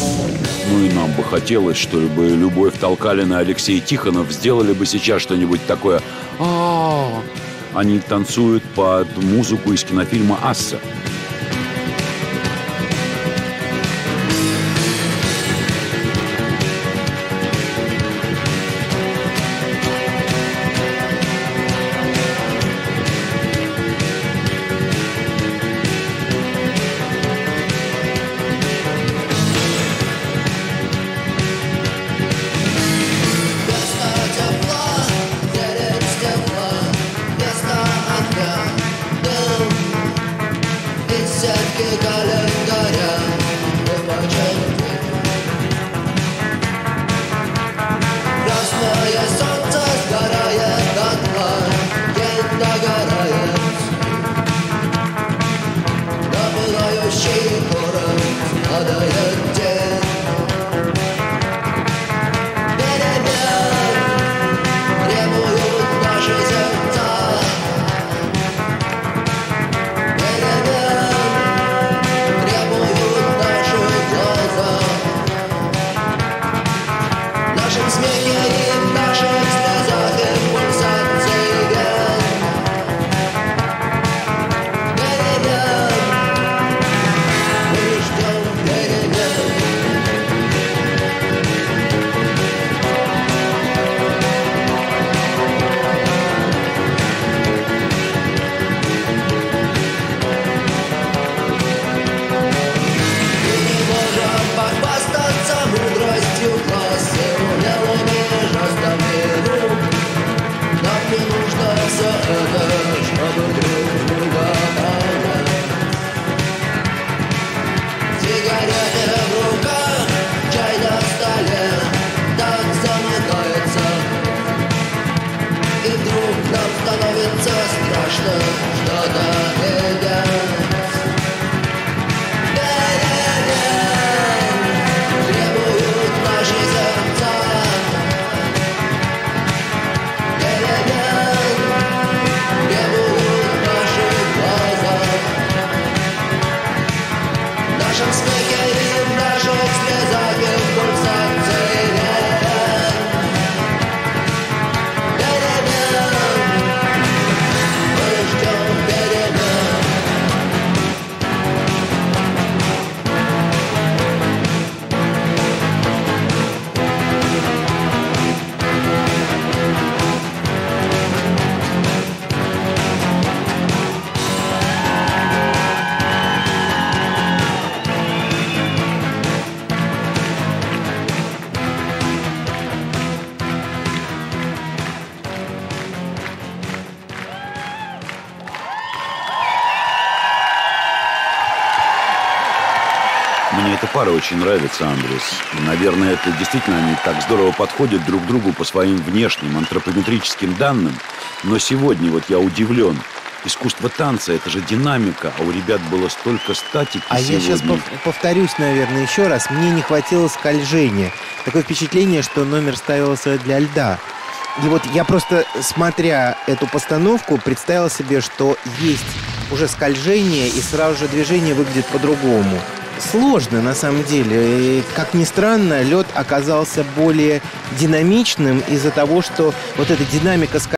Ну и нам бы хотелось, чтобы Любовь Толкалина и Алексей Тихонов сделали бы сейчас что-нибудь такое. Они танцуют под музыку из кинофильма «Асса». Мне эта пара очень нравится, Андрес. Наверное, это действительно они так здорово подходят друг к другу по своим внешним антропометрическим данным. Но сегодня вот я удивлен. Искусство танца – это же динамика, а у ребят было столько статики сегодня. Я сейчас повторюсь, наверное, еще раз. Мне не хватило скольжения. Такое впечатление, что номер ставился для льда. И вот я просто, смотря эту постановку, представил себе, что есть уже скольжение, и сразу же движение выглядит по-другому. Сложно, на самом деле. И, как ни странно, лед оказался более динамичным из-за того, что вот эта динамика скольжения